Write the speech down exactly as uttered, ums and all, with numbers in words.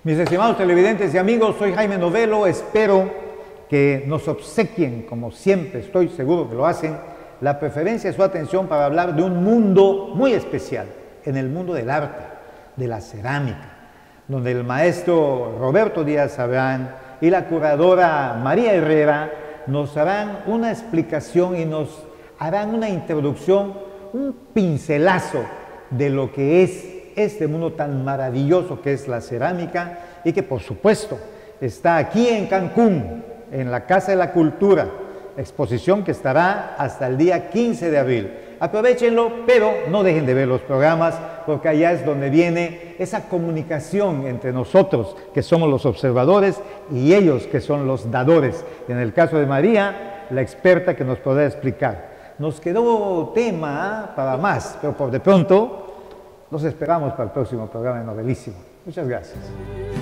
Mis estimados televidentes y amigos, soy Jaime Novelo, espero que nos obsequien, como siempre estoy seguro que lo hacen, la preferencia de su atención para hablar de un mundo muy especial, en el mundo del arte, de la cerámica, donde el maestro Roberto Díaz Abrán y la curadora María Herrera nos harán una explicación y nos harán una introducción, un pincelazo de lo que es este mundo tan maravilloso que es la cerámica y que por supuesto está aquí en Cancún, en la Casa de la Cultura, exposición que estará hasta el día quince de abril. Aprovechenlo, pero no dejen de ver los programas, porque allá es donde viene esa comunicación entre nosotros, que somos los observadores, y ellos, que son los dadores. En el caso de María, la experta que nos podrá explicar. Nos quedó tema ¿eh? para más, pero por de pronto los esperamos para el próximo programa de Novelísimo. Muchas gracias.